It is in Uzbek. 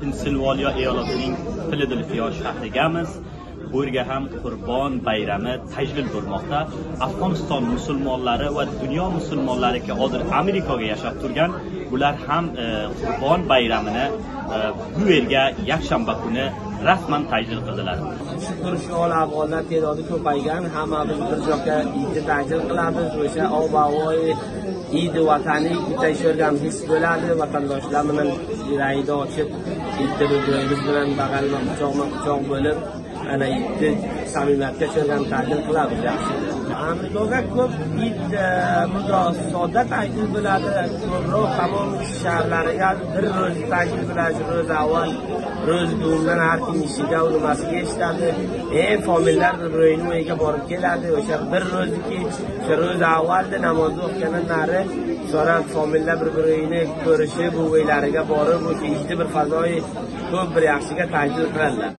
Pensilvaniya eyalotining Filadelfiya shahrigamiz. Bu yerga ham Qurbon bayrami tajlil bo'lmoqda. Afg'oniston musulmonlari va dunyo musulmonlariga hozir Amerikaga yashab turgan bular ham Qurbon bayramini bu yerga yakshanba kuni rasman tajlil qildilar. Shukr shu afg'onlar ta'dodi ko'paygan, hammamiz bir joyga Eidni tajlil qilamiz. O'sha ob-havoyi Eid vataniy bitayshirgan his bo'ladi. Vatandoshlar bilan yuragida ochib, Eidni biz bilan bag'alma-quchoq bo'lib, ana Eidni samimiyatga tushirgan tajlil qilamiz. Yaxshi. Amerikaga ko'p Eid sodda tajlil bo'ladi. Ko'proq tamom shaharlariga bir ro'z tajlil bo'ladi. Ro'z avval ro'z bundan har kim ishiga nimasiga ishladi. Familiyalar bir-birini uyiga borib keladi. O'sha bir ro'zniki ro'z avvalda namoz o'qigandan nari sonra familiyalar bir-birini ko'rishib, uylariga borib, o'sha Eidni bir fazoyi ko'p bir yaxshiga tajlil qiladilar.